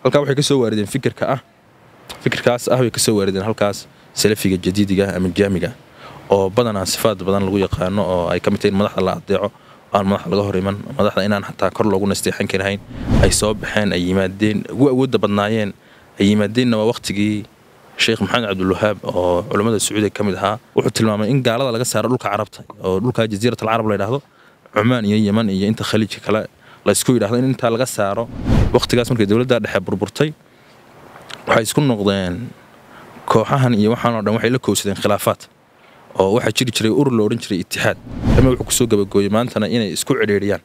halka waxay ka soo waarideen fikirkaas way ka soo waarideen halkaas salafiga jadiidiga ama jaamiga oo badanaa sifaad badan lagu yaqaano oo ay ka mid tahay madaxda la adeeco aan madaxda laga hor iman madaxda inaan xataa kor loogu nasteexan karayn ay soo baxeen ay yimaadeen ugu awoodda badnaayeen ay yimaadeenna waa waqtigii Sheikh Maxamed Abdul Wahhab oo culimada Sacuudiga kamid ahaa wuxuu tilmaamay in gaalada laga saaro dhulka Carabta oo dhulka Jasiiratul Carab la yiraahdo Cumaan iyo Yemen iyo inta khaliijka kale la isku yiraahdo in inta laga saaro waqtigaas markay dawladda dhexe burburtay waxay isku noqdeen kooxahan iyo waxaan oo dhan waxay la koobsadeen khilaafaad oo waxa jiri jiray urur la oran jiray Ittihaad ama wuxuu ku soo gabagooyay maantana inay isku cireeriyaan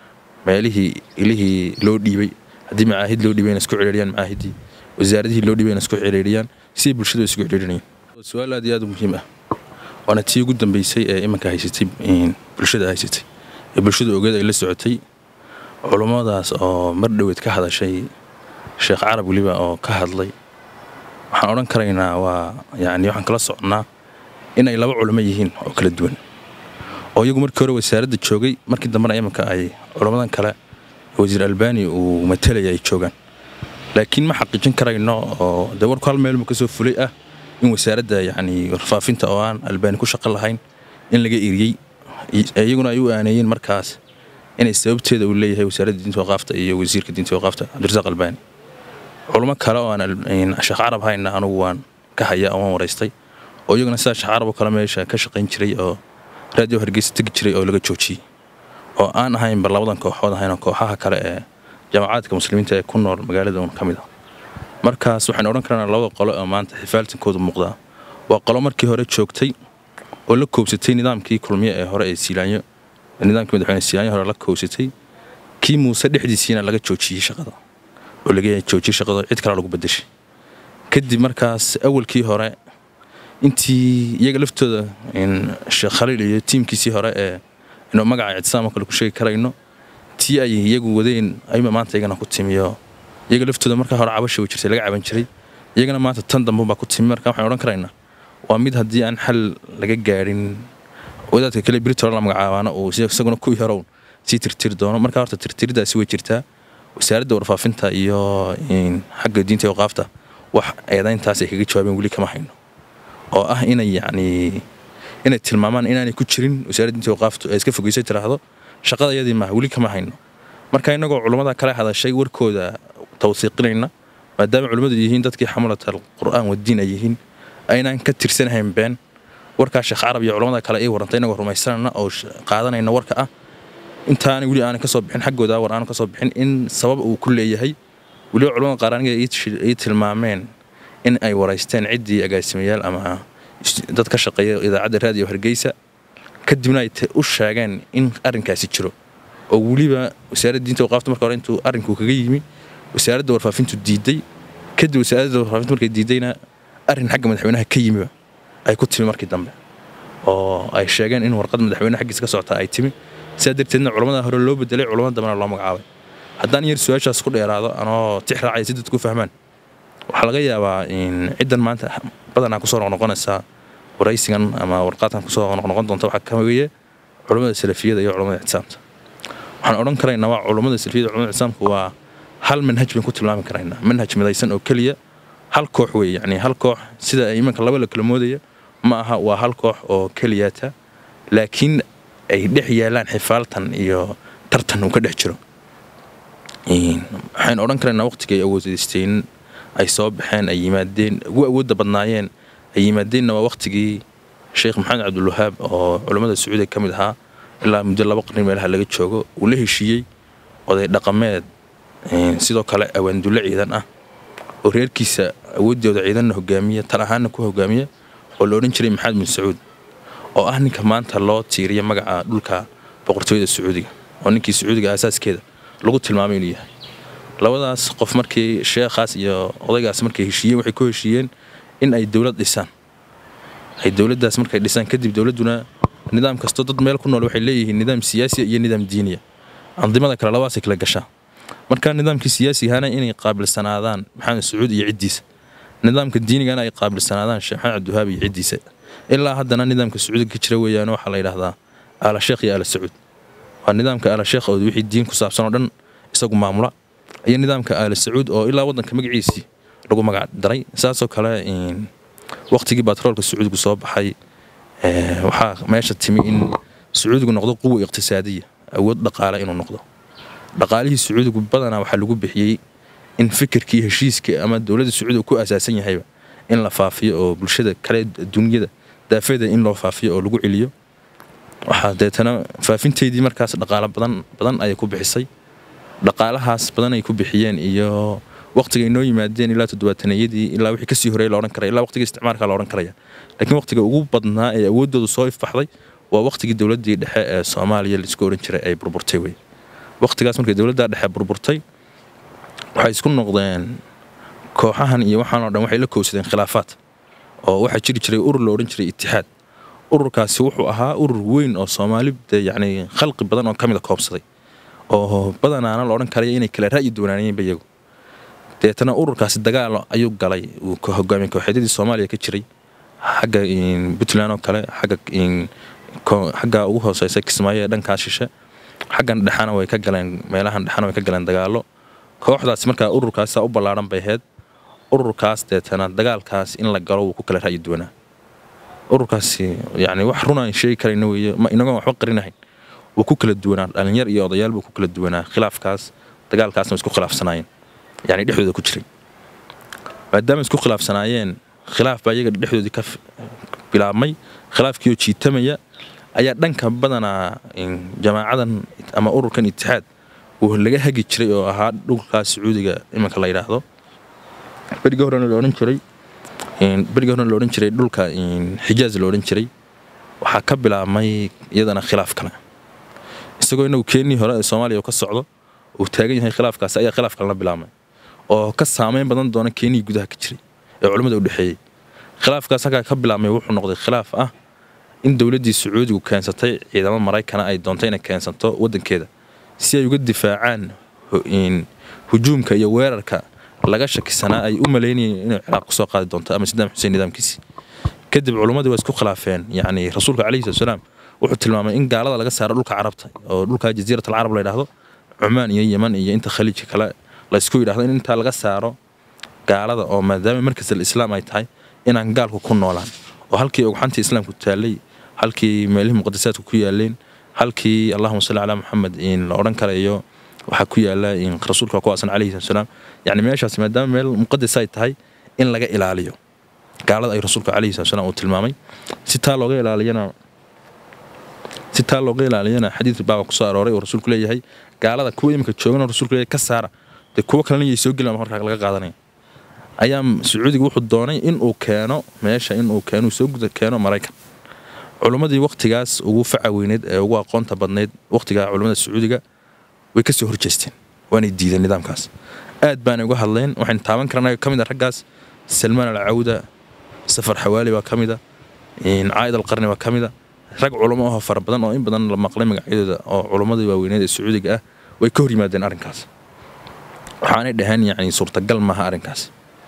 meelihii loo dhiibay hadii macaahid loo dhiibay isku cireeriyaan macaahidii wasaaradihii loo dhiibay isku cireeriyaan si bulshadu isku cireeriyaan su'aal aad iyo aad muhiim ah waana tii ugu dambeysay ee imanka haysatay bulshada haysatay ee bulshadu ogeed ay la socotay culimadaas oo mar dhaweed ka hadashay Sheikh Carab waliba oo ka hadlay waxaan oran karaynaa waa waxaan kala socnaa in ay laba culimo yihiin oo kala duwan oo iyagu markii hore wasaaradda joogay markii dambana imanka ay culimadan kale wasiir Albani uu matalay ay joogan laakiin ma xaqiijin karayno oo dawarku hal meel ka soo fulay ah in wasaaradda warfaafinta oo aan Albani ku shaqo lahayn in laga eeriyay iyaguna ay u aanayeen markaas inay sababteeda uu leeyahay wasaaradda diinta waqafta iyo wasiirka diinta waqafta Abdirasaaq Albani culimo kale oo aan Sheikh Carab hayna anigu waan ka haya oo wareystay oo iyaguna Sheikh Carab kala meesha ka shaqeyn jiray oo radio Hargeysa tagi jiray oo laga joojiyay oo aan ahayn bar labadan kooxood ahayna kooxaha kale ee jaamacaadka muslimiinta ee ku nool magaalada kamid ah markaas waxaan oran karnaa labada qolo oo maanta xifaaltinkooda muuqda waa qolo markii hore joogtay oo la koobsatay nidaamkii kulmiye ee hore ee Siilaanyo nidaamkii madaxweyne Siilaanyo hore la koobsatay kii Muuse dhexdiisina laga joojiyay shaqada oo laga joojiyay shaqada cid kale lagu bedeshay kadib markaas awalkii hore intii iyaga laftooda in Sheikh Khalil iyo tiimkiisii hore ee inuu magaca ictisaam kale ku sheegi karayno tii ay iyagu wadeen ay maanta iyagana ku timiyo iyaga laftooda marka hore cabasho u jirtay laga caban jiray iyagana maanta tan dambe ba ku timi marka waxaan oran karaynaa waa mid hadii aan xal laga gaarin wadaadka kale Britain la magacaabana oo isaguna ku yarow si tirtir doono marka horta tirtiridaasi way jirtaa wasaaradda warfaafinta iyo xagga diinta waqafta wax eedayntaas ay kaga jawaabeen wali kama hayno oo ah inay tilmaamaan inaanay ku jirin wasaaradda diinta waqafta ay iska fogeysay tiraahdo shaqadayadii ma wali kama hayno marka inagoo culimada kale hadashay warkooda tawsiiqinayna maadaama culimadu yihiin dadkii xamalatul qur'aan wadiin ay yihiin aynaan ka tirsanayn been warka Sheikh Carab iyo culimada kale ay warantay inagoo rumaysanana oo qaadanayna warka ah intaan wali aan ka soo bixin xaggooda war aan ka soo bixin in sabab uu ku leeyahay wali culimada qaaraniga ay tilmaameen in ay wareysteen cidii agaasimayaal ama dad ka shaqeeya idaacadda radio Hargeysa kadibna ay u sheegeen in arrinkaasi jiro oo waliba wasaaradda diinta waqafta marka hore intuu arrinku kaga yimi wasaaradda warfaafintu diiday kadib wasaaradda warfaafintu markay diidayna arrin xagga madaxweynaha ka yimi ay ku timi markii dambe oo ay sheegeen in warqad madaxweynaha xaggiisa ka socota ay timi sidaadteedna culimada hore loo bedelay culimada dambana loo magacaabay haddaan yar su'aashaas ku dheeraado anoo tixraacay si dadku fahmaan waxa laga yaabaa in ciidan maanta badanaa ku soo noqonaysa waraysigan ama warqaadkan ku soo noqon doonta waxa ka weeye culimada salafiyada iyo culimada ictisaamta waxaan oran karaynaa waa culimada salafiyada culimada ictisaamku waa hal manhaj baan ku tilmaami karaynaa manhaj midaysan oo kaliya hal koox weeye hal koox sida ay imanka laba la kala moodaya ma aha waa hal koox oo kaliyata laakiin ay dhex yeelaan xifaaltan iyo tartan uu ka dhex jiro waxaan oran karaynaa waqtigii ay awoodisteen ay soo baxeen ay yimaadeen ugu awoodda badnaayeen ay yimaadeenna waa waqtigii Sheikh Maxamed Abdul Wahhab oo culimada Sacuudiga kamid ahaa ilaa muddo 2 qarni meelaha laga joogo uu la heshiiyay oday dhaqameed sidoo kale awaandulle ciidan ah oo reerkiisa awoodooda ciidan hogaamiya talahaana ku hogaamiya oo la oran jiray Maxamed bin Sacuud oo ah ninka maanta loo tiiriyo magaca dhulka boqortooyada Sacuudiga oo ninkii Sacuudiga asaaskeeda lagu tilmaamay inuu yahay labadaas qof markii sheekhaas iyo odaygaas markay heshiiyeen waxay ku heshiiyeen in ay dawlad dhisaan ay dawladdaas markay dhisaan kadib dawladuna nidaam kasto dad meel ku nool waxay leeyihiin nidaam siyaasi iyo nidaam diiniya andimada kala labaas kala gashaa marka nidaamkii siyaasiga hana inay qaabilsanaadaan Maxamed Sacuud iyo cidiisa nidaamka diiniga ay qaabilsanaadaan Sheikh Maxamed Abdul Wahhab iyo cidiisa ilaa haddana nidaamka Sacuudiga ka jira weeyaan waxa la yiraahdaa ala Sheikh iyo ala Sacuud waa nidaamka ala Sheikh oo wixii diin ku saabsan oo dhan isagu maamula iyo nidaamka aali sacuud oo ilaa waddanka magaciisii lagu magac daray saasoo kale waqtigii batroolka sacuudigu soo baxay waxaa meesha timi in sacuudigu noqdo quwa iqtisaadiya awood dhaqaale inuu noqdo dhaqaalihii sacuudigu badanaa waxaa lagu bixiyey in fikirkii heshiiska ama dowladda sacuudiga ku asaasan yahayba in la faafiyo oo bulshada kale dunyada daafeeda in loo faafiyo oo lagu celiyo waxaa deetana faafinteedii markaas dhaqaale badan ayay ku bixisay dhaqaalahaas badan ay ku bixiyeen iyo waqtiga inoo yimaadeen ilaa 70-yadii ilaa wixii kasii horeeyay la oran karay ilaa waqtiga isticmaalka la oran karaya laakiin waqtiga ugu badnaa ee awoodoodu soo ifbaxday waa waqtigii dowladdii dhexe ee Soomaaliya la isku oran jiray ay burburtay way waqtigaas markii dowladda dhexe burburtay waxay isku noqdeen kooxahan iyo waxaan oo dhan waxay la koobsadeen khilaafaad oo waxa jiri jiray urur la oran jiray Ittihaad ururkaasi wuxuu ahaa urur weyn oo Soomaalida yacni khalqi badan oo kamid ah koobsaday oo badanaana la oran karay inay kala ra'yi doonaanayeen bayagu deetana ururkaasi dagaal ayuu galay uu ka hogaamiyay kooxyadii Soomaaliya ka jiray xagga Puntland oo kale xagga ugu hooseysa Kismaayo dhankaas shishe xaggan dhaxana way ka galeen meelahan dhaxana way ka galeen dagaalo kooxdaas markaa ururkaas u ballaaran bay ahayd ururkaas deetana dagaalkaas in la galo uu ku kala ra'yi doonaa ururkaasi yacni wax run aan sheegi karayno weeye ma inaga waxba qarinahayn uu ku kala duwanaa dhalinyar iyo odayaal buu ku kala duwanaa khilaafkaas dagaalkaasna isku khilaafsanaayeen يعني dhexdooda ku jiray maadaama isku khilaafsanaayeen khilaaf baa iyaga dhexdoodii ka bilaabmay khilaafkii oo jiitamaya ayaa dhanka badanaa jamaacadan ama ururkan Ittihaad uu laga hagi jiray oo ahaa dhulkaas Sacuudiga imanka la yiraahdo bariga horena la oran jiray dhulka Xijaaz la oran jiray waxa ka bilaabmay iyadana khilaaf kale isagoo inuu Kenya hore ee Soomaaliya ka socdo uu taagan yahay khilaafkaas ayaa khilaaf kale la bilaabmay oo ka saameyn badan doona Kenya gudaha ka jiray ee culimada u dhaxeeyay khilaafkaas ka bilaabmay wuxuu noqday khilaaf ah in dawladdii Sacuudigu keensatay ciidamada Mareykan ay doontay inay keensato wadankeeda si ay uga difaacaan hujuumka iyo weerarka laga shakisanaa ay u maleynayeen inay Ciraaq soo qaadi doonto ama Saddam Hussein nidaamkiisa kadib culimadu way isku khilaafeen yani rasuulka Kaleey salaam wuxuu tilmaamay in gaalada laga saaro dhulka Carabta oo dhulka Jasiiratul Arab la yiraahdo Cumaan iyo Yemen iyo inta khaliijka kale la isku yiraahdo in inta laga saaro gaalada oo maadaama markas islaam ay tahay inaan gaalku ku noolaan oo halkii ugu xantii islaamku taalay halkii meelaha muqaddasaadku ku yaaleen halkii Allahumma salli ala Muhammad in la oran karayo waxa ku yaala in rasuulka ku asan Kaleey salaam yani meeshaas maadaama meel muqaddas ay tahay in laga ilaaliyo gaalada ay rasuulka Kaleey salaam uu tilmaamay si taa looga ilaaliyana xadiis baa ku soo arooray oo rasuulku leeyahay gaalada kuwa imika joogana rasuulku leeyahay ka saara de kuwa kalena ay soo galaan marka laga qaadanay ayaa Sacuudiga wuxuu doonay in uu keeno meesha in uu keeno soo guda keeno Mareykan culimadii waqtigaas ugu facaweyneed ee ugu aqoonta badneed waqtiga culimada Sacuudiga way ka soo horjeesteen waana diideen nidaamkaas aad baan uga hadleen waxaan taaban karnaa kamid ah raggaas Salman al-Awda Safar Hawaali waa kamid ah Aid al-Qarni waa kamid ah rag culimo oo fara badan oo in badan la maqlay magacyadooda oo culimadii waaweyned ee Sacuudiga ah way ka hor yimaadeen arrinkaas waxaanay dhahan yani suurtagal ma aha arrinkaas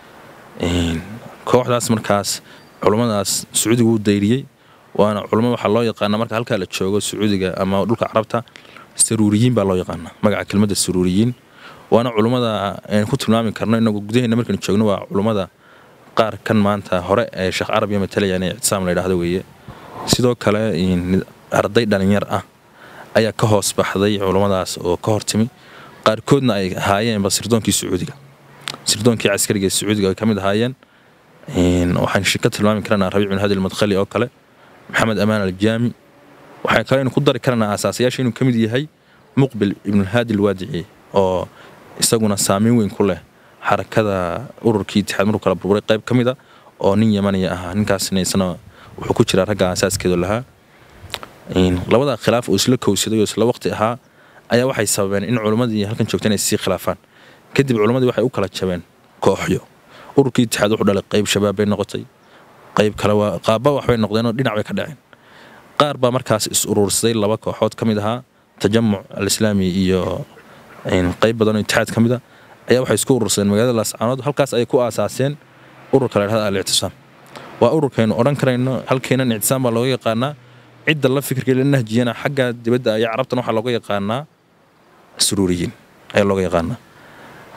kooxdaas markaas culimadaas Sacuudiga uu dayriyay waana culimo waxa loo yaqaan marka halka la joogo Sacuudiga ama dhulka Carabta saruuriyiin baa loo yaqaan magaca kelmadda saruuriyiin waana culimada aan ku tilmaami karno inagu gudaheena markaan joogno waa culimada qaar kan maanta hore ee Sheekh Arabiya matalaya inay ictisaam la yiraahdo weeye sidoo kale arday dhalinyar ah ayaa ka hoos baxday culimadaas oo ka hortimi qaarkoodna ay ahaayeen basirdoonkii Sacuudiga sirdoonkii askariga Sacuudiga ay kamid ahaayeen waxaan shirkad tilmaami karnaa Rabiic bin Hadi al-Madkhali oo kale Maxamed Amaan al-Jaami waxay kale ku dari karnaa asaasayaasha inuu kamid yahay Muqbil ibn Hadi al-Wadi'i oo isaguna saameyn weyn ku leh xarakada ururkii Ittihaad markuu kala burburay qayb kamid ah oo nin Yamani ah ninkaasna isna wuxuu ku jira ragga asaaskeedu lahaa labada khilaaf oo isla kowsaday oo isla waqti ahaa ayaa waxay sababeen in culimadii halkan joogtay inay si khilaafaan kadib culimadii waxay u kala jabeen kooxyo ururkii Ittihaad wuxuu dhalay qayb shabaab bay noqotay qayb kale waa qaabba waxbay noqdeen oo dhinac bay ka dhaceen qaar baa markaas is urursaday laba kooxood kamid ahaa tajamuc al-islaami iyo qayb badan oo Ittihaad kamid ah ayaa waxay isku urursadeen magaalada Laascaanood halkaas ay ku aasaaseen ururka la yiraahdo al-i'tisaam waa ururkeenu oran karayno halkeena ictisaam baa looga yaqaanaa cidda la fikirka la nahjiyana xagga dibadda ay Carabtan waxa looga yaqaanaa saruuriyiin ay looga yaqaanaa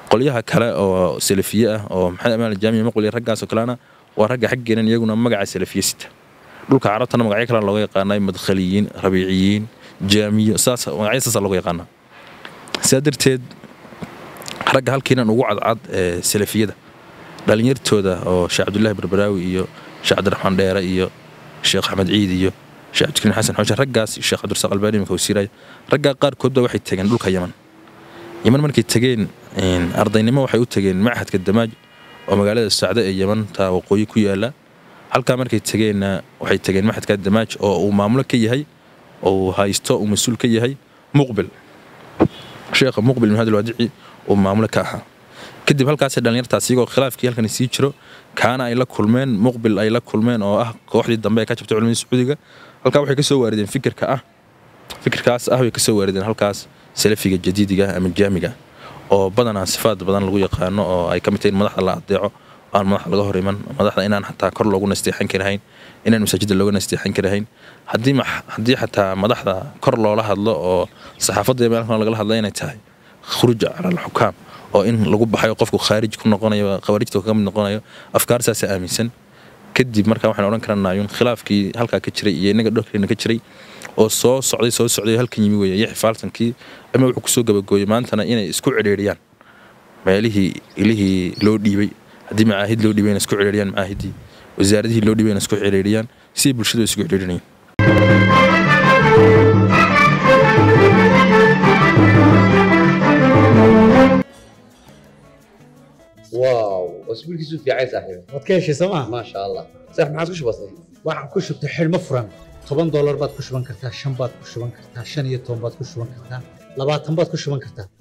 qolyaha kale oo salafiye ah oo maxay amaan jaamiya ma qoliya raggaas oo kalena waa ragga xaggeenan iyaguna magaca salafiyista dhulka carabtana magacyo kale looga yaqaanay madkhaliyiin rabiiciyiin jaamiyo saas magacyadaas looga yaqaanaa sidaa darteed ragga halkiinan ugu cadcad salafiyada dhalinyartooda oo Sheekh Cabdullaahi Barbaraawi iyo Sheekh Cabdiraxmaan Dheere iyo Sheekh Axmed Ciid iyo Sheekh Cabdikariim Xasan Xoosh raggaas Sheekh Cabdirasaaq Albaani markuu siray ragga qaarkood waxay tageen dhulka Yemen markay tageen ardaynimo waxay u tageen Machadka Damaaj oo magaalada Sacda ee Yemen taa waqooyi ku yaala halka markay tageen waxay tageen Machadka Damaaj oo uu maamulo ka yahay oo haysto uu mas'uul ka yahay Muqbil Sheekh Muqbil min hada alwadici oo maamulo ka ahaa kadib halkaas dhalinyartaas iyagoo khilaafkii halkan sii jiro kaana ay la kulmeen Muqbil ay la kulmeen oo ah kooxdii dambe ka jabtay culimada Sacuudiga halka waxay ka soo waarideen fikirkaas way ka soo waarideen halkaas salafiga jadiidiga ama jaamiga oo badanaa sifaad badan lagu yaqaano oo ay ka mid tahay madaxda la adeeco aan madaxda laga hor iman madaxda inaan xataa kor loogu nasteexan karayn inaan masaajidda looga nasteexan karayn haddii xataa madaxda kor loola hadlo oo saxaafadda meelaha laga hadlo inay tahay khuruuj ala al-xukaam oo in lagu baxayo qofku khaarij ku noqonayo qawarijta ka mid noqonayo afkaar saas aaminsan kadib marka waxaan oran karnaa in khilaafkii halka ka jiray iyo inaga dhulkeena ka jiray oo soo socday halkan yimi weeyay xifaaltankii ama wuxuu ku soo gabagooyay maantana inay isku cireeriyaan meelihii loo dhiibay hadii maahid loo dhiibay isku cireeriyaan maahidii wasaaradihii loo dhiibay isku cireeriyaan si bulshadu isku cireerinayaan واو اسبوع كيسو في عايز صاحبي waad ka heshay sooma ما شاء الله صح ما عاد كش بسيط waxaan ku shubtay xidhmo furan $10 baad ku shuban kartaa 5 baad ku shuban kartaa 15 baad ku shuban kartaa 20 baad ku shuban kartaa